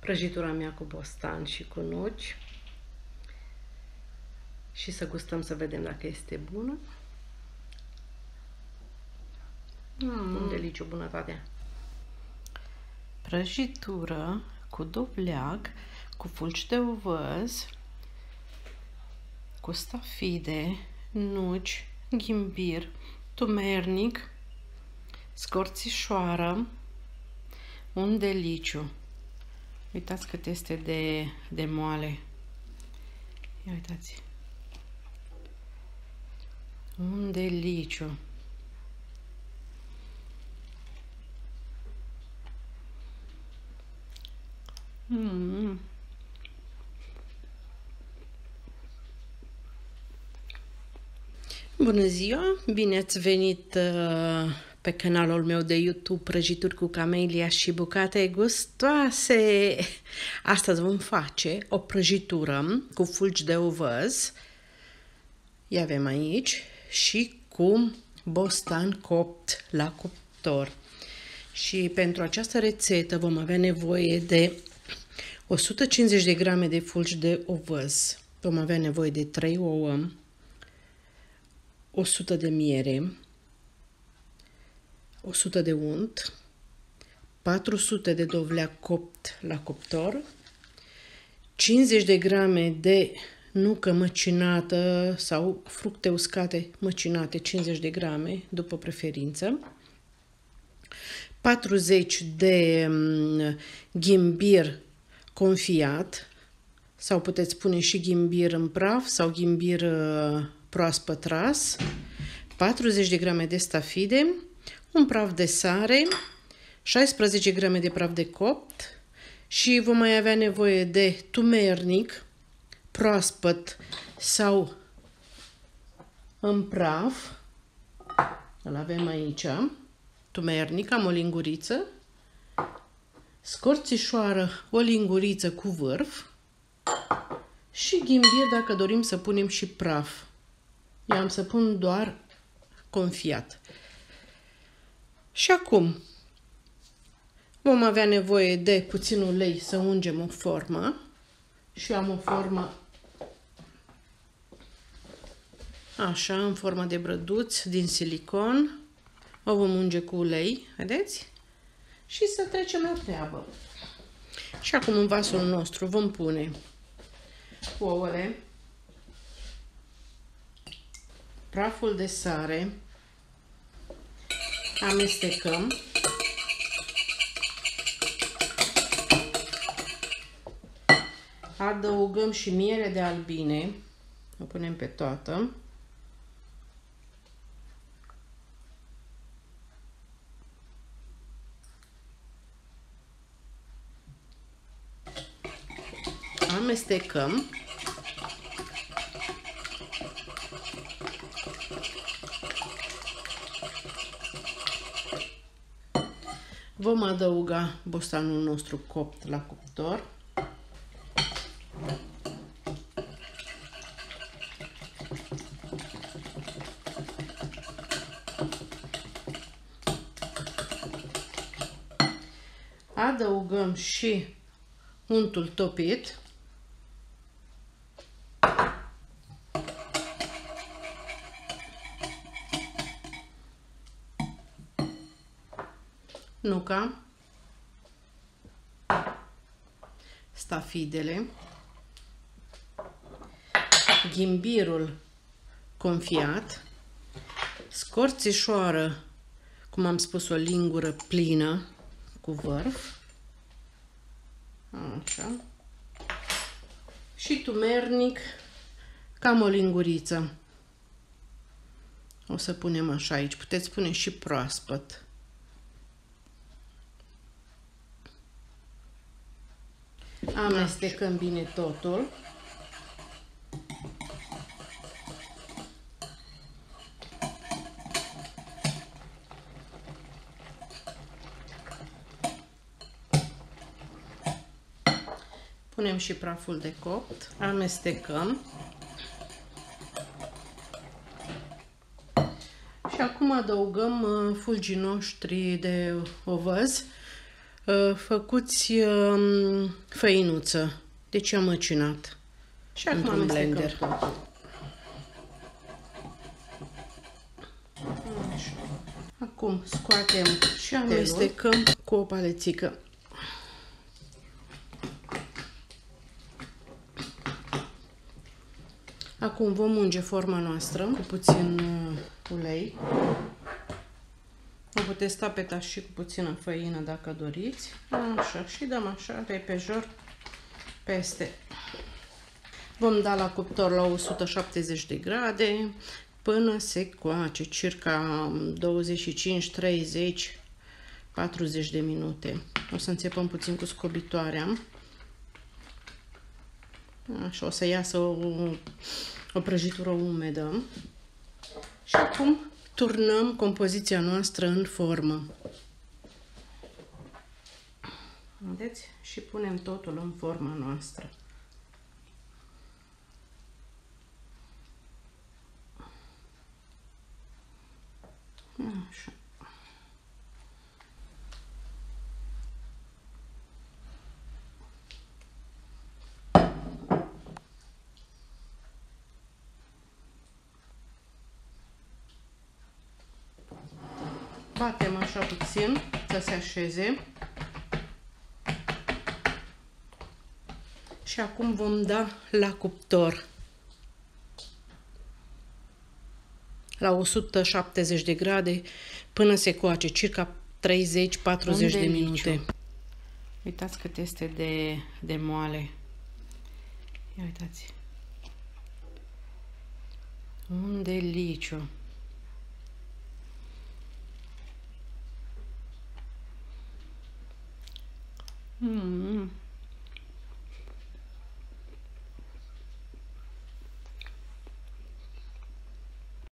prăjitura mea cu bostan și cu nuci și să gustăm să vedem dacă este bună. Un deliciu, bunătatea! Prăjitură cu dovleac, cu fulgi de ovăz, cu stafide, nuci, ghimbir, tumernic, scorțișoară, un deliciu. Uitați cât este de moale. Ia uitați. Un deliciu. Bună ziua! Bine ați venit pe canalul meu de YouTube Prăjituri cu Camelia și bucate gustoase! Astăzi vom face o prăjitură cu fulgi de ovăz. Ia avem aici și cu bostan copt la cuptor. Și pentru această rețetă vom avea nevoie de 150 de grame de fulgi de ovăz. Vom avea nevoie de 3 ouă, 100 de miere, 100 de unt, 400 de dovleac copt la cuptor, 50 de grame de nucă măcinată sau fructe uscate măcinate, 50 de grame, după preferință, 40 de ghimbir confiat, sau puteți pune și ghimbir în praf sau ghimbir proaspăt ras, 40 de grame de stafide, un praf de sare, 16 grame de praf de copt și vom mai avea nevoie de tumernic proaspăt sau în praf. Îl avem aici. Tumernic, am o linguriță, scorțișoară, o linguriță cu vârf și ghimbir dacă dorim să punem și praf. Eu am să pun doar confiat. Și acum vom avea nevoie de puțin ulei să ungem o formă și am o formă așa, în formă de brăduț din silicon. O vom unge cu ulei, vedeți? Și să trecem la treabă. Și acum în vasul nostru vom pune ouăle, praful de sare, amestecăm, adăugăm și miere de albine, o punem pe toată. Amestecăm. Vom adăuga bostanul nostru copt la cuptor. Adăugăm și untul topit. Nuca, stafidele, ghimbirul confiat, scorțișoară, cum am spus, o lingură plină cu vârf, așa, și tumernic, cam o linguriță. O să punem așa aici, puteți pune și proaspăt. Amestecăm bine totul. Punem și praful de copt, amestecăm. Și acum adăugăm fulgii noștri de ovăz. făcuți făinuță. Deci am măcinat. Și acum într-un blender. Acum scoatem și amestecăm cu o palețică. Acum vom unge forma noastră cu puțin ulei. O puteți tapeta și cu puțină făină dacă doriți. Așa, și dăm așa, repejor, peste. Vom da la cuptor la 170 de grade până se coace, circa 25, 30, 40 de minute. O să înțepăm puțin cu scobitoarea. Așa, o să iasă o prăjitură umedă. Și acum turnăm compoziția noastră în formă. Vedeți? Și punem totul în forma noastră. Așa. Batem așa puțin să se așeze. Și acum vom da la cuptor la 170 de grade până se coace, circa 30-40 de minute. Uitați cât este de moale. Ia uitați. Un deliciu.